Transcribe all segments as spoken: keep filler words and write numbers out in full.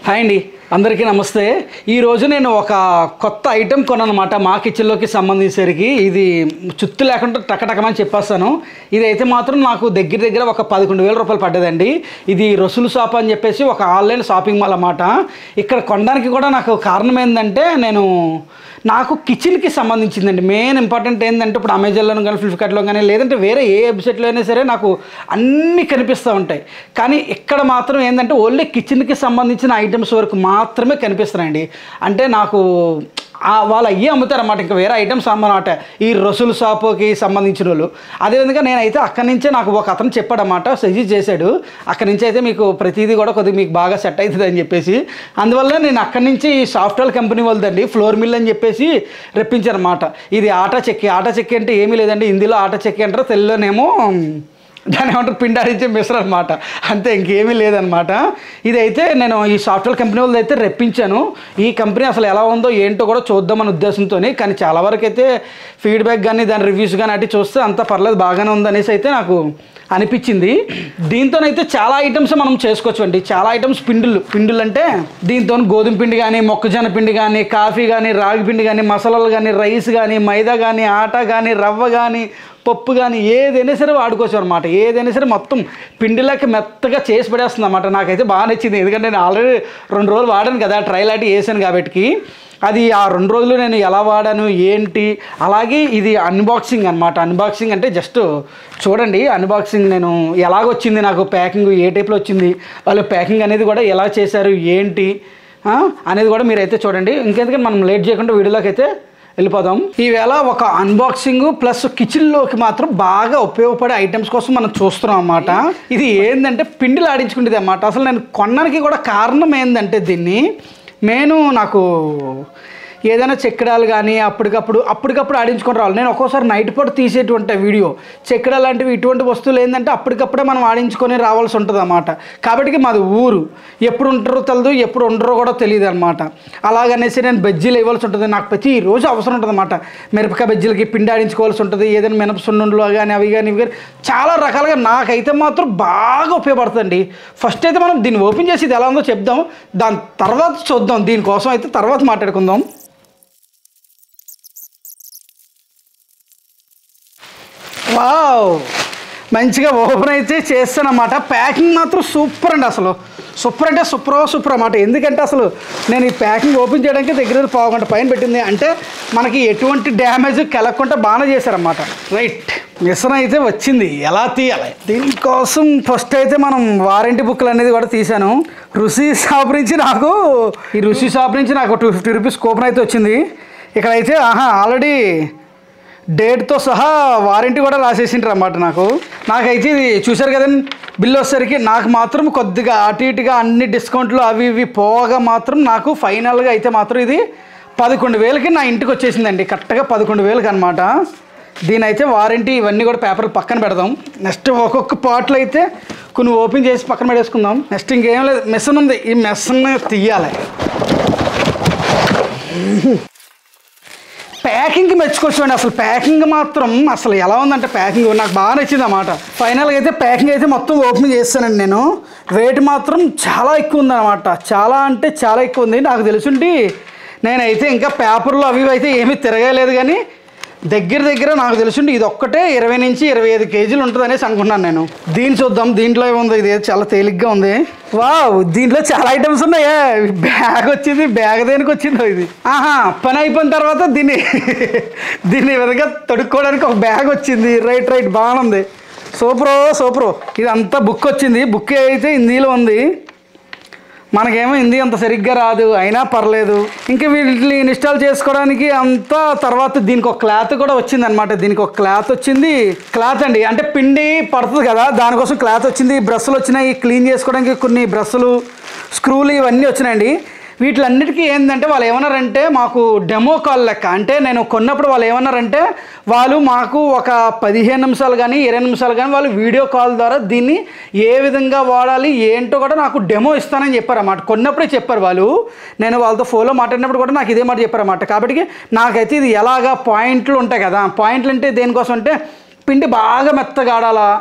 Hi అండి, అందరికీ నమస్తే. ఈరోజు నేను ఒక కొత్త ఐటెం కొననమాట మా కిచెన్లోకి సంబంధించేసరికి. ఇది చుత్తు లేకుండా టకటకమని చెప్పేస్తాను. ఇదైతే మాత్రం నాకు దగ్గర దగ్గర ఒక పదకొండు వేల రూపాయలు పడ్డదండి. ఇది రసూల్ షాప్ అని చెప్పేసి ఒక ఆన్లైన్ షాపింగ్ మాల్ అన్నమాట. ఇక్కడ కొనడానికి కూడా నాకు కారణం ఏంటంటే, నేను నాకు కిచెన్కి సంబంధించిందండి. మెయిన్ ఇంపార్టెంట్ ఏంటంటే, ఇప్పుడు అమెజాన్లో కానీ ఫ్లిప్కార్ట్లో కానీ లేదంటే వేరే ఏ వెబ్సైట్లో అయినా సరే నాకు అన్నీ కనిపిస్తూ ఉంటాయి. కానీ ఇక్కడ మాత్రం ఏంటంటే ఓన్లీ కిచెన్కి సంబంధించిన ఐటమ్స్ వరకు మాత్రమే కనిపిస్తున్నాయండి. అంటే నాకు వాళ్ళు అయ్యే అమ్ముతారన్నమాట, ఇంకా వేరే ఐటమ్స్ అమ్మన్నమాట ఈ రసూల్ షాపుకి సంబంధించిన వాళ్ళు. అదేవిధంగా నేనైతే అక్కడి నుంచే నాకు ఒక అతను చెప్పాడన్నమాట, సజెస్ట్ చేశాడు. అక్కడి నుంచి అయితే మీకు ప్రతిదీ కూడా కొద్దిగా మీకు బాగా సెట్ అవుతుంది అని చెప్పేసి, అందువల్ల నేను అక్కడి నుంచి సాఫ్ట్వేర్ కంపెనీ వాళ్ళదండి ఫ్లోర్ మిల్ అని చెప్పేసి రప్పించారన్నమాట. ఇది ఆటా చెక్కి. ఆటా చెక్కి అంటే ఏమీ లేదండి, హిందీలో ఆటా చెక్కి అంటారు, తెలుగులోనేమో దాని ఏమంటారు పిండాడించే మిశ్ర అనమాట. అంతే, ఇంకేమీ లేదనమాట. ఇదైతే నేను ఈ సాఫ్ట్వేర్ కంపెనీ వాళ్ళది అయితే రప్పించాను. ఈ కంపెనీ అసలు ఎలా ఉందో ఏంటో కూడా చూద్దామని ఉద్దేశంతో. కానీ చాలా వరకు అయితే ఫీడ్బ్యాక్ కానీ దాని రివ్యూస్ కానీ అటు చూస్తే అంత పర్లేదు, బాగానే ఉందనేసి అయితే నాకు అనిపించింది. దీంతోనైతే చాలా ఐటమ్స్ మనం చేసుకోవచ్చు అండి. చాలా ఐటమ్స్ పిండిలు పిండిలు అంటే దీంతో గోధుమ పిండి కానీ, మొక్కజొన్న పిండి కానీ, కాఫీ కానీ, రాగి పిండి కానీ, మసాలాలు కానీ, రైస్ కానీ, మైదా కానీ, ఆటా కానీ, రవ్వ కానీ, పప్పు కానీ ఏదైనా సరే వాడుకోవచ్చు అనమాట. ఏదైనా సరే మొత్తం పిండిలోకి మెత్తగా చేసి పడేస్తుంది అన్నమాట. నాకైతే బాగా నచ్చింది, ఎందుకంటే నేను ఆల్రెడీ రెండు రోజులు వాడాను కదా, ట్రయల్ అట్టి వేసాను కాబట్టి. అది ఆ రెండు రోజులు నేను ఎలా వాడాను ఏంటి, అలాగే ఇది అన్బాక్సింగ్ అనమాట. అన్బాక్సింగ్ అంటే జస్ట్ చూడండి, అన్బాక్సింగ్ నేను ఎలాగొచ్చింది, నాకు ప్యాకింగ్ ఏ టైప్లో వచ్చింది, వాళ్ళు ప్యాకింగ్ అనేది కూడా ఎలా చేశారు ఏంటి అనేది కూడా మీరైతే చూడండి. ఇంకెందుకంటే మనం లేట్ చేయకుండా వీడియోలోకి అయితే వెళ్ళిపోదాం. ఈవేళ ఒక అన్బాక్సింగ్ ప్లస్ కిచెన్లోకి మాత్రం బాగా ఉపయోగపడే ఐటమ్స్ కోసం మనం చూస్తున్నాం అన్నమాట. ఇది ఏంటంటే పిండిలు ఆడించుకునేది అన్నమాట. అసలు నేను కొనడానికి కూడా కారణం ఏంటంటే, దీన్ని నేను నాకు ఏదైనా చెక్కడాలు కానీ అప్పటికప్పుడు అప్పటికప్పుడు ఆడించుకొని రావాలి. నేను ఒక్కోసారి నైట్ పూట తీసేటువంటి వీడియో చెక్కడాలు లాంటివి ఇటువంటి వస్తువులు ఏంటంటే అప్పటికప్పుడే మనం ఆడించుకొని రావాల్సి ఉంటుంది అన్నమాట. కాబట్టి మాది ఊరు, ఎప్పుడు ఉంటారో తెలియదు, ఎప్పుడు ఉండరో కూడా తెలియదు అనమాట. అలాగనేసి నేను బజ్జీలు ఇవ్వాల్సి ఉంటుంది, నాకు ప్రతి రోజు అవసరం ఉంటుంది అన్నమాట. మిరపకాయ బజ్జీలకి పిండి ఆడించుకోవాల్సి ఉంటుంది, ఏదైనా మినప సున్నుండలు కానీ అవి కానీ ఇవి కానీ చాలా రకాలుగా నాకైతే మాత్రం బాగా ఉపయోగపడుతుందండి. ఫస్ట్ అయితే మనం దీన్ని ఓపెన్ చేసి ఇది ఎలా ఉందో చెప్దాం, దాని తర్వాత చూద్దాం. దీనికోసం అయితే తర్వాత మాట్లాడుకుందాం. వావ్, మంచిగా ఓపెన్ అయితే చేస్తానన్నమాట. ప్యాకింగ్ మాత్రం సూపర్ అండి, అసలు సూపర్ అంటే సూపర్ సూపర్ అన్నమాట. ఎందుకంటే అసలు నేను ఈ ప్యాకింగ్ ఓపెన్ చేయడానికి దగ్గర పావు గంట పైన పెట్టింది. అంటే మనకి ఎటువంటి డ్యామేజ్ కలగకుండా బాగానే చేశారన్నమాట. రైట్, మిషన్ అయితే వచ్చింది, ఎలా తీయాలి దీనికోసం ఫస్ట్ అయితే మనం వారంటీ బుక్లు అనేది కూడా తీసాను. రుచి షాప్ నుంచి నాకు ఈ రుచి షాప్ నుంచి నాకు టూ ఫిఫ్టీ రూపీస్ కూపన్ అయితే వచ్చింది. ఇక్కడైతే ఆహా ఆల్రెడీ డేట్తో సహా వారంటీ కూడా రాసేసింటారు అన్నమాట. నాకు నాకైతే ఇది చూశారు కదండి, బిల్లు వచ్చేసరికి నాకు మాత్రం కొద్దిగా అటు ఇటుగా అన్ని డిస్కౌంట్లు అవి ఇవి పోగా మాత్రం నాకు ఫైనల్గా అయితే మాత్రం ఇది పదకొండు వేలకి నా ఇంటికి వచ్చేసిందండి. కరెక్ట్గా పదకొండు వేలకి అనమాట. దీని అయితే వారంటీ ఇవన్నీ కూడా పేపర్లు పక్కన పెడదాం. నెక్స్ట్ ఒక్కొక్క పార్ట్లు అయితే కొన్ని ఓపెన్ చేసి పక్కన పెట్టేసుకుందాం. నెక్స్ట్ ఇంకేం లేదు, మెషిన్ ఉంది, ఈ మెషిన్ తీయాలి. ప్యాకింగ్ మెచ్చుకోవచ్చండి. అసలు ప్యాకింగ్ మాత్రం అసలు ఎలా ఉందంటే, ప్యాకింగ్ నాకు బాగా నచ్చింది అన్నమాట. ఫైనల్గా అయితే ప్యాకింగ్ అయితే మొత్తం ఓపెన్ చేస్తానండి నేను. వెయిట్ మాత్రం చాలా ఎక్కువ ఉందన్నమాట, చాలా అంటే చాలా ఎక్కువ ఉంది. నాకు తెలుసుండి నేనైతే ఇంకా పేపర్లు అవి అయితే ఏమీ తిరగలేదు, కానీ దగ్గర దగ్గర నాకు తెలుసుండి ఇది ఒక్కటే ఇరవై నుంచి ఇరవై ఐదు కేజీలు ఉంటుంది అనేసి అనుకున్నాను నేను. దీన్ని చూద్దాం, దీంట్లో ఏముంది. ఇది చాలా తేలిగ్గా ఉంది. వావ్, దీంట్లో చాలా ఐటమ్స్ ఉన్నాయా. బ్యాగ్ వచ్చింది, బ్యాగ్ దేనికి వచ్చిందో ఇది. ఆహా, పని అయిపోయిన తర్వాత దీన్ని దీన్ని ఈ విధంగా తొడుక్కోవడానికి ఒక బ్యాగ్ వచ్చింది. రైట్ రైట్ బాగుంది, సూపరో సూపరు. ఇదంతా బుక్ వచ్చింది, బుక్ అయితే హిందీలో ఉంది. మనకేమో హిందీ అంత సరిగ్గా రాదు, అయినా పర్లేదు. ఇంకా వీటిని ఇన్స్టాల్ చేసుకోవడానికి అంతా తర్వాత దీనికి ఒక క్లాత్ కూడా వచ్చింది అనమాట. దీనికి ఒక క్లాత్ వచ్చింది. క్లాత్ అండి అంటే పిండి పడుతుంది కదా, దానికోసం క్లాత్ వచ్చింది. బ్రష్లు వచ్చినాయి, క్లీన్ చేసుకోవడానికి కొన్ని బ్రష్లు, స్క్రూలు ఇవన్నీ వచ్చినాయండి. వీటిలన్నిటికీ ఏంటంటే వాళ్ళు ఏమన్నారంటే, మాకు డెమో కాల్ లెక్క. అంటే నేను కొన్నప్పుడు వాళ్ళు ఏమన్నారంటే, వాళ్ళు మాకు ఒక పదిహేను నిమిషాలు కానీ ఇరవై నిమిషాలు కానీ వాళ్ళు వీడియో కాల్ ద్వారా దీన్ని ఏ విధంగా వాడాలి ఏంటో కూడా నాకు డెమో ఇస్తానని చెప్పారు అన్నమాట. కొన్నప్పుడే చెప్పారు వాళ్ళు. నేను వాళ్ళతో ఫోన్లో మాట్లాడినప్పుడు కూడా నాకు ఇదే మాట చెప్పారు అన్నమాట. కాబట్టి నాకైతే ఇది ఎలాగా పాయింట్లు ఉంటాయి కదా, పాయింట్లు అంటే దేనికోసం అంటే పిండి బాగా మెత్తగా ఆడాలా,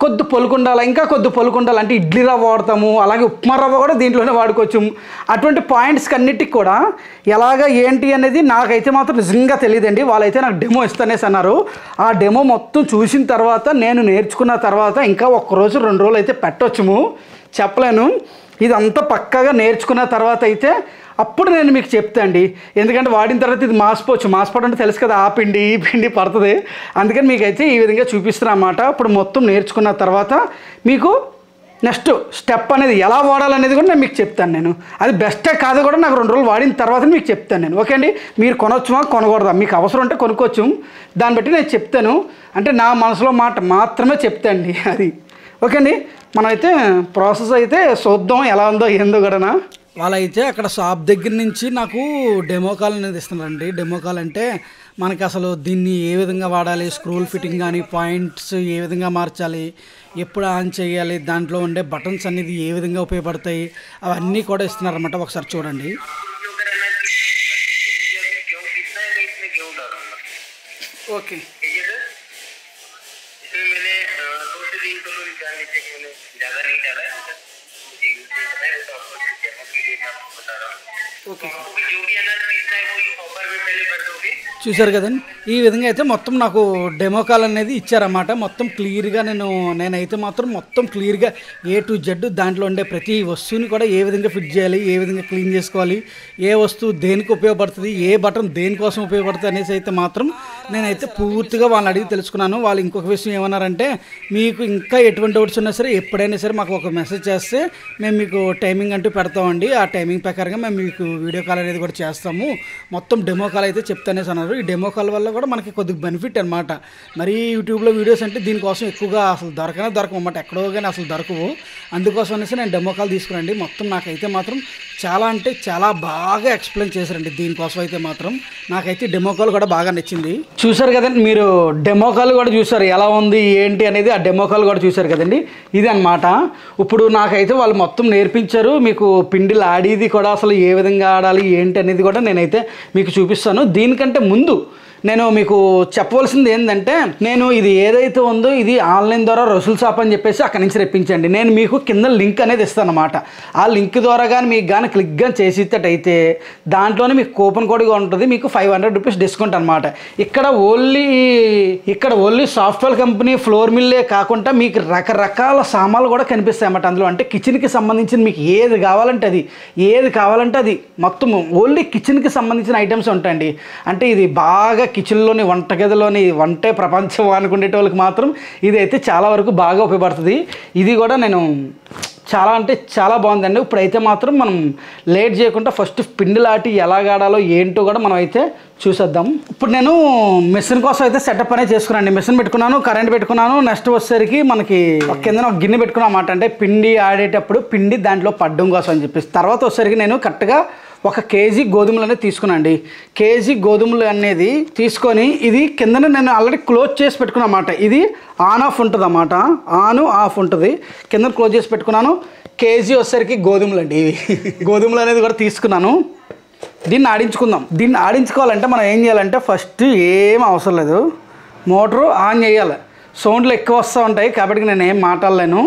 కొద్ది పొలుకుండాలి, ఇంకా కొద్ది పొలుకుండాలి అంటే ఇడ్లీ రవ్వ వాడతాము, అలాగే ఉప్మా రవ్వ కూడా దీంట్లోనే వాడుకోవచ్చు. అటువంటి పాయింట్స్కి అన్నిటికి కూడా ఎలాగ ఏంటి అనేది నాకైతే మాత్రం నిజంగా తెలియదండి. వాళ్ళైతే నాకు డెమో ఇస్తానేసి అన్నారు. ఆ డెమో మొత్తం చూసిన తర్వాత నేను నేర్చుకున్న తర్వాత ఇంకా ఒక్కరోజు రెండు రోజులు అయితే పెట్టవచ్చుము, చెప్పలేను. ఇదంతా పక్కాగా నేర్చుకున్న తర్వాత అయితే అప్పుడు నేను మీకు చెప్తా అండి. ఎందుకంటే వాడిన తర్వాత ఇది మాసిపోవచ్చు, మాసిపోవడం అంటే తెలుసు కదా, ఆ పిండి ఈ పిండి పడుతుంది. అందుకని మీకైతే ఈ విధంగా చూపిస్తున్నా అన్నమాట. ఇప్పుడు మొత్తం నేర్చుకున్న తర్వాత మీకు నెక్స్ట్ స్టెప్ అనేది ఎలా వాడాలనేది కూడా నేను మీకు చెప్తాను. నేను అది బెస్టే కాదు కూడా నాకు రెండు రోజులు వాడిన తర్వాత మీకు చెప్తాను నేను. ఓకే అండి, మీరు కొనవచ్చుమా కొనకూడదా, మీకు అవసరం ఉంటే కొనుక్కోవచ్చు, దాన్ని బట్టి నేను చెప్తాను. అంటే నా మనసులో మాట మాత్రమే చెప్తాండి అది. ఓకే అండి, మనమైతే ప్రాసెస్ అయితే చూద్దాం ఎలా ఉందో ఏందో కూడా. వాళ్ళైతే అక్కడ షాప్ దగ్గర నుంచి నాకు డెమో కాల్ అనేది ఇస్తున్నారండి. డెమో కాల్ అంటే మనకి అసలు దీన్ని ఏ విధంగా వాడాలి, స్క్రూల్ ఫిట్టింగ్ కానీ పాయింట్స్ ఏ విధంగా మార్చాలి, ఎప్పుడు ఆన్ చేయాలి, దాంట్లో ఉండే బటన్స్ అనేది ఏ విధంగా ఉపయోగపడతాయి, అవన్నీ కూడా ఇస్తున్నారన్నమాట. ఒకసారి చూడండి. ఓకే ఓకే చూసారు కదండి, ఈ విధంగా అయితే మొత్తం నాకు డెమో కాల్ అనేది ఇచ్చారన్నమాట. మొత్తం క్లియర్గా నేను నేనైతే మాత్రం మొత్తం క్లియర్గా ఏ టు జెడ్ దాంట్లో ఉండే ప్రతి వస్తువుని కూడా ఏ విధంగా ఫిట్ చేయాలి, ఏ విధంగా క్లీన్ చేసుకోవాలి, ఏ వస్తువు దేనికి ఉపయోగపడుతుంది, ఏ బటన్ దేనికోసం ఉపయోగపడుతుంది అనేసి అయితే మాత్రం నేనైతే పూర్తిగా వాళ్ళని అడిగి తెలుసుకున్నాను. వాళ్ళు ఇంకొక విషయం ఏమన్నారంటే, మీకు ఇంకా ఎటువంటి డౌట్స్ ఉన్నా సరే ఎప్పుడైనా సరే మాకు ఒక మెసేజ్ చేస్తే మేము మీకు టైమింగ్ అంటూ పెడతామండి. ఆ టైమింగ్ ప్రకారంగా మేము మీకు వీడియో కాల్ అనేది కూడా చేస్తాము, మొత్తం డెమో కాల్ అయితే చెప్తానేసి అన్నారు. ఈ డెమో కాల్ వల్ల కూడా మనకి కొద్దిగా బెనిఫిట్ అనమాట. మరి యూట్యూబ్లో వీడియోస్ అంటే దీనికోసం ఎక్కువగా అసలు దొరకనే దొరకమన్నమాట, ఎక్కడో కానీ అసలు దొరకవు. అందుకోసం అనేసి నేను డెమో కాల్ తీసుకురండి. మొత్తం నాకైతే మాత్రం చాలా అంటే చాలా బాగా ఎక్స్ప్లెయిన్ చేశారండి. దీనికోసం అయితే మాత్రం నాకైతే డెమో కాల్ కూడా బాగా నచ్చింది. చూసారు కదండి, మీరు డెమో కాల్ కూడా చూసారు ఎలా ఉంది ఏంటి అనేది. ఆ డెమో కాల్ కూడా చూసారు కదండి, ఇది అనమాట. ఇప్పుడు నాకైతే వాళ్ళు మొత్తం నేర్పించారు. మీకు పిండిలు ఆడేది కూడా అసలు ఏ విధంగా ఆడాలి ఏంటి అనేది కూడా నేనైతే మీకు చూపిస్తాను. దీనికంటే ముందు నేను మీకు చెప్పవలసింది ఏంటంటే, నేను ఇది ఏదైతే ఉందో ఇది ఆన్లైన్ ద్వారా రసూల్ షాప్ అని చెప్పేసి అక్కడి నుంచి రెప్పించండి. నేను మీకు కింద లింక్ అనేది ఇస్తాను అన్నమాట. ఆ లింక్ ద్వారా కానీ మీకు కానీ క్లిక్ కానీ చేసేటట్టయితే దాంట్లోనే మీకు కూపన్ కోడ్ ఉంటుంది, మీకు ఫైవ్ హండ్రెడ్ రూపీస్ డిస్కౌంట్ అనమాట. ఇక్కడ ఓన్లీ ఇక్కడ ఓన్లీ సాఫ్ట్వేర్ కంపెనీ ఫ్లోర్ మిల్లే కాకుండా మీకు రకరకాల సామాన్లు కూడా కనిపిస్తాయి అన్నమాట అందులో. అంటే కిచెన్కి సంబంధించిన మీకు ఏది కావాలంటే అది ఏది కావాలంటే అది మొత్తం ఓన్లీ కిచెన్కి సంబంధించిన ఐటమ్స్ ఉంటాయండి. అంటే ఇది బాగా కిచెన్లోని వంటగదిలోని వంటే ప్రపంచం అనుకునేట వాళ్ళకి మాత్రం ఇదైతే చాలా వరకు బాగా ఉపయోగపడుతుంది. ఇది కూడా నేను చాలా అంటే చాలా బాగుందండి. ఇప్పుడైతే మాత్రం మనం లేట్ చేయకుండా ఫస్ట్ పిండిలాటి ఎలాగాడాలో ఏంటో కూడా మనం అయితే చూసేద్దాం. ఇప్పుడు నేను మిషన్ కోసం అయితే సెటప్ అనేది చేసుకున్నాను. మిషన్ పెట్టుకున్నాను, కరెంట్ పెట్టుకున్నాను. నెక్స్ట్ వచ్చేసరికి మనకి కింద ఒక గిన్నె పెట్టుకున్నాను అన్నమాట. అంటే పిండి ఆడేటప్పుడు పిండి దాంట్లో పడ్డం కోసం అని చెప్పేసి. తర్వాత వచ్చేసరికి నేను కరెక్ట్గా ఒక కేజీ గోధుమలు అనేది తీసుకున్నాండి. కేజీ గోధుమలు అనేది తీసుకొని ఇది కిందనే నేను ఆల్రెడీ క్లోజ్ చేసి పెట్టుకున్నా అన్నమాట. ఇది ఆన్ ఆఫ్ ఉంటుంది అన్నమాట, ఆన్ ఆఫ్ ఉంటుంది. కింద క్లోజ్ చేసి పెట్టుకున్నాను. కేజీ వచ్చేసరికి గోధుమలు అండి ఇవి. గోధుమలు అనేది కూడా తీసుకున్నాను. దీన్ని ఆడించుకుందాం. దీన్ని ఆడించుకోవాలంటే మనం ఏం చేయాలంటే ఫస్ట్ ఏం అవసరం లేదు, మోటరు ఆన్ చేయాలి. సౌండ్లు ఎక్కువ వస్తూ ఉంటాయి కాబట్టి నేను ఏం మాట్లాడలేను.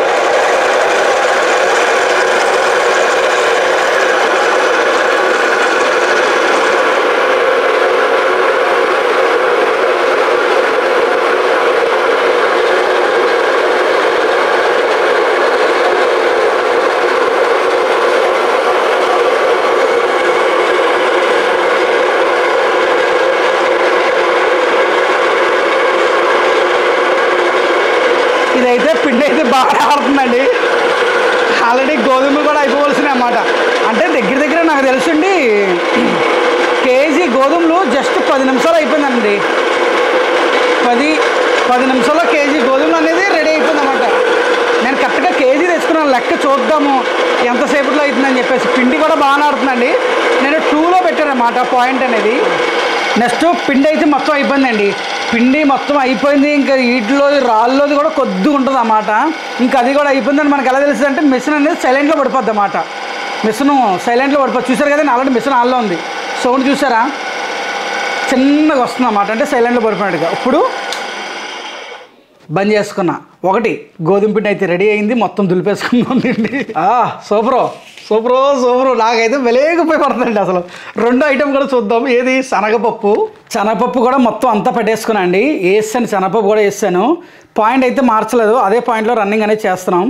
ఇదైతే పిండి అయితే బాగా ఆడుతుందండి. ఆల్రెడీ గోధుమలు కూడా అయిపోవలసినాయి అన్నమాట. అంటే దగ్గర దగ్గర నాకు తెలుసండి కేజీ గోధుమలు జస్ట్ పది నిమిషాలు అయిపోయిందండి. పది పది నిమిషాల్లో కేజీ గోధుమలు అనేది రెడీ అయిపోయింది అన్నమాట. నేను కరెక్ట్గా కేజీ తెచ్చుకున్నాను, లెక్క చూద్దాము ఎంతసేపట్లో అవుతుందని చెప్పేసి. పిండి కూడా బాగా ఆడుతుందండి. నేను టూలో పెట్టాను అన్నమాట పాయింట్ అనేది. నెక్స్ట్ పిండి అయితే మొత్తం అయిపోయిందండి. పిండి మొత్తం అయిపోయింది. ఇంకా వీటిలో రాళ్ళలోది కూడా కొద్దిగా ఉంటుంది అన్నమాట. ఇంకా అది కూడా అయిపోయిందని మనకు ఎలా తెలుస్తుంది అంటే మిషన్ అనేది సైలెంట్లో పడిపోద్ది అన్నమాట. మిషన్ సైలెంట్లో పడిపోద్ది. చూసారు కదా, ఆల్రెడీ మిషన్ ఆన్లో ఉంది. సౌండ్ చూసారా, చిన్నగా వస్తుంది అన్నమాట. అంటే సైలెంట్లో పడిపోయినట్టుగా. ఇప్పుడు బంద్ చేసుకున్నా. ఒకటి గోధుమ పిండి అయితే రెడీ అయింది, మొత్తం దులిపేసుకున్నాండి. సూపరు సూపరు సూపరు నాకైతే వెలేగా ఉపయోగపడుతుందండి. అసలు రెండో ఐటెం కూడా చూద్దాం. ఏది శనగపప్పు. శనగపప్పు కూడా మొత్తం అంతా పెట్టేసుకున్నా అండి. వేసాను, శనగపప్పు కూడా వేసాను. పాయింట్ అయితే మార్చలేదు, అదే పాయింట్లో రన్నింగ్ అనేది చేస్తున్నాం.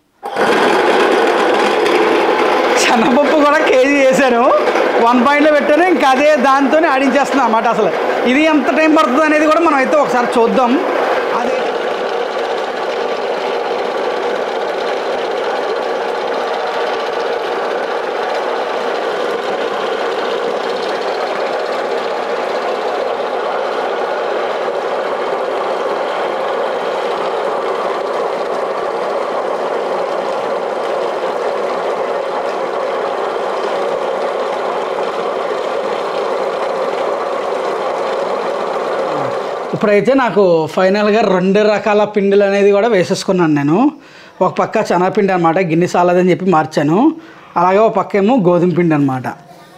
శనగపప్పు కూడా కేజీ వేసాను, వన్ పాయింట్లో పెట్టాను. ఇంకా అదే దాంతో ఆడించేస్తున్నాను అన్నమాట. అసలు ఇది ఎంత టైం పడుతుంది అనేది కూడా మనం అయితే ఒకసారి చూద్దాం. అదే ఇప్పుడైతే నాకు ఫైనల్గా రెండు రకాల పిండిలు అనేది కూడా వేసేసుకున్నాను నేను. ఒక పక్క శనగపిండి అనమాట, గిన్నె సాలదని చెప్పి మార్చాను. అలాగే ఒక పక్క ఏమో గోధుమ పిండి అనమాట.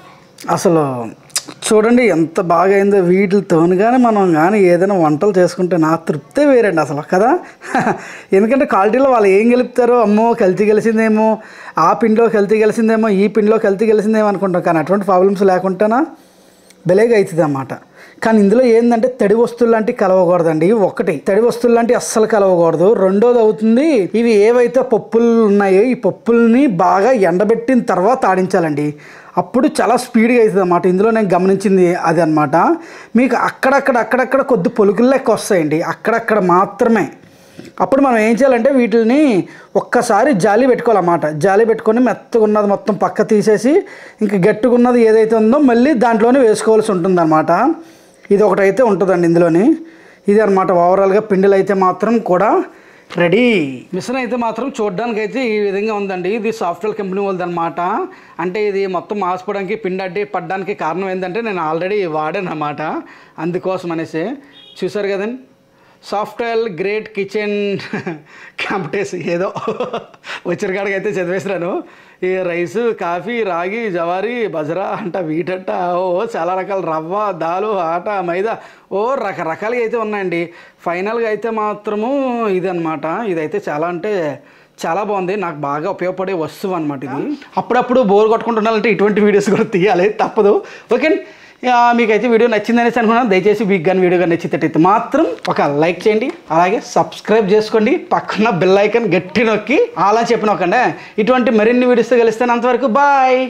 అసలు చూడండి ఎంత బాగా అయిందో. వీటితో కానీ మనం కానీ ఏదైనా వంటలు చేసుకుంటే నా తృప్తే వేరండి అసలు కదా. ఎందుకంటే క్వాలిటీలో వాళ్ళు ఏం గెలుపుతారో, అమ్మో కల్తీ గెలిచిందేమో, ఆ పిండిలో కల్తీ గెలిచిందేమో, ఈ పిండిలో కల్తీ గెలిచిందేమో అనుకుంటాం. కానీ అటువంటి ప్రాబ్లమ్స్ లేకుండానా బెలేగా అవుతుంది అన్నమాట. కానీ ఇందులో ఏంటంటే తడి వస్తువులు లాంటివి కలవకూడదండి. ఒకటి తడి వస్తువులు లాంటివి అస్సలు కలవకూడదు. రెండోది అవుతుంది, ఇవి ఏవైతే పప్పులు ఉన్నాయో ఈ పప్పుల్ని బాగా ఎండబెట్టిన తర్వాత ఆడించాలండి. అప్పుడు చాలా స్పీడ్గా అవుతుంది అన్నమాట. ఇందులో నేను గమనించింది అది అనమాట. మీకు అక్కడక్కడ అక్కడక్కడ కొద్ది పొలుకులు లెక్క వస్తాయండి, అక్కడక్కడ మాత్రమే. అప్పుడు మనం ఏం చేయాలంటే వీటిని ఒక్కసారి జాలి పెట్టుకోవాలన్నమాట. జాలి పెట్టుకొని మెత్తగా ఉన్నది మొత్తం పక్క తీసేసి ఇంకా గట్టిగా ఉన్నది ఏదైతే ఉందో మళ్ళీ దాంట్లోనే వేసుకోవాల్సి ఉంటుందన్నమాట. ఇది ఒకటైతే ఉంటుందండి ఇందులోని. ఇది అనమాట ఓవరాల్గా పిండిలు అయితే మాత్రం కూడా రెడీ. మిషన్ అయితే మాత్రం చూడడానికి అయితే ఈ విధంగా ఉందండి. ఇది సాఫ్ట్వేర్ కంపెనీ వాళ్ళది అనమాట. అంటే ఇది మొత్తం మాసిపోవడానికి పిండి అడ్డి పడడానికి కారణం ఏంటంటే నేను ఆల్రెడీ వాడాను అన్నమాట. అందుకోసం అనేసి చూసారు కదండి. సాఫ్ట్వేర్ గ్రేట్ కిచెన్ కాంపిటీషన్ ఏదో వచ్చిన కాడికి అయితే చదివేసినాను. ఈ రైసు, కాఫీ, రాగి, జవారి, బజరా అంట, వీటంట, ఓ చాలా రకాల రవ్వ, దాలు, ఆట, మైదా, ఓ రకరకాలుగా అయితే ఉన్నాయండి. ఫైనల్గా అయితే మాత్రము ఇది అనమాట. ఇదైతే చాలా అంటే చాలా బాగుంది, నాకు బాగా ఉపయోగపడే వస్తువు అనమాట ఇది. అప్పుడప్పుడు బోర్ కొట్టుకుంటున్నారంటే ఇటువంటి వీడియోస్ కూడా తీయాలి, తప్పదు. ఓకే, మీకైతే వీడియో నచ్చిందనేసి అనుకున్నాను. దయచేసి మీకు కానీ వీడియో కానీ నచ్చినట్టయితే మాత్రం ఒక లైక్ చేయండి, అలాగే సబ్స్క్రైబ్ చేసుకోండి, పక్కన బెల్ ఐకాన్ గట్టి నొక్కి అలా చెప్పిన ఒకండి. ఇటువంటి మరిన్ని వీడియోస్తో కలిస్తాను. అంతవరకు బాయ్.